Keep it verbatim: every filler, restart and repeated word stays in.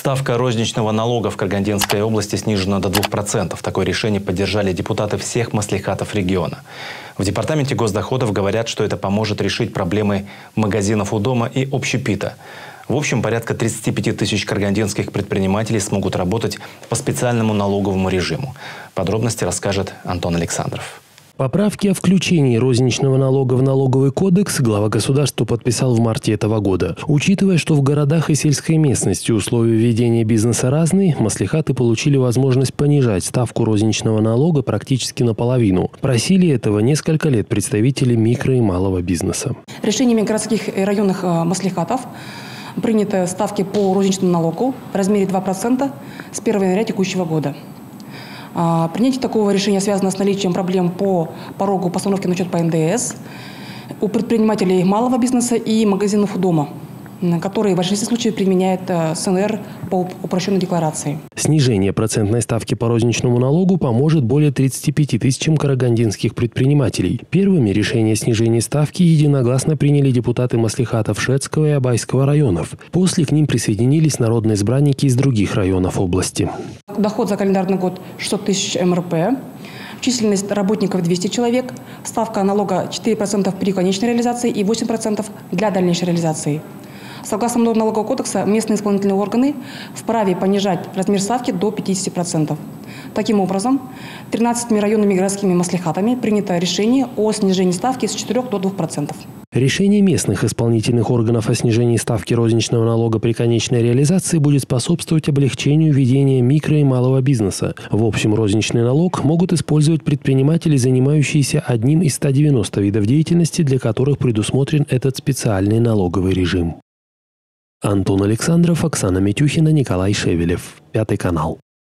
Ставка розничного налога в Карагандинской области снижена до двух процентов. Такое решение поддержали депутаты всех маслихатов региона. В департаменте госдоходов говорят, что это поможет решить проблемы магазинов у дома и общепита. В общем, порядка тридцати пяти тысяч карагандинских предпринимателей смогут работать по специальному налоговому режиму. Подробности расскажет Антон Александров. Поправки о включении розничного налога в налоговый кодекс глава государства подписал в марте этого года. Учитывая, что в городах и сельской местности условия ведения бизнеса разные, маслихаты получили возможность понижать ставку розничного налога практически наполовину. Просили этого несколько лет представители микро- и малого бизнеса. Решениями городских и районных маслихатов приняты ставки по розничному налогу в размере два процента с первого января текущего года. Принятие такого решения связано с наличием проблем по порогу постановки на учет по эн дэ эс у предпринимателей малого бизнеса и магазинов у дома, которые в большинстве случаев применяют эс эн эр по упрощенной декларации. Снижение процентной ставки по розничному налогу поможет более тридцати пяти тысячам карагандинских предпринимателей. Первыми решение о снижении ставки единогласно приняли депутаты маслихатов Шведского и Абайского районов. После к ним присоединились народные избранники из других районов области. Доход за календарный год шестьсот тысяч эм эр пэ. Численность работников двести человек. Ставка налога четыре процента при конечной реализации и восемь процентов для дальнейшей реализации. Согласно налогового кодекса, местные исполнительные органы вправе понижать размер ставки до пятидесяти процентов. Таким образом, тринадцатью районными городскими маслихатами принято решение о снижении ставки с четырёх до двух процентов. Решение местных исполнительных органов о снижении ставки розничного налога при конечной реализации будет способствовать облегчению ведения микро- и малого бизнеса. В общем, розничный налог могут использовать предприниматели, занимающиеся одним из ста девяноста видов деятельности, для которых предусмотрен этот специальный налоговый режим. Антон Александров, Оксана Митюхина, Николай Шевелев. Пятый канал.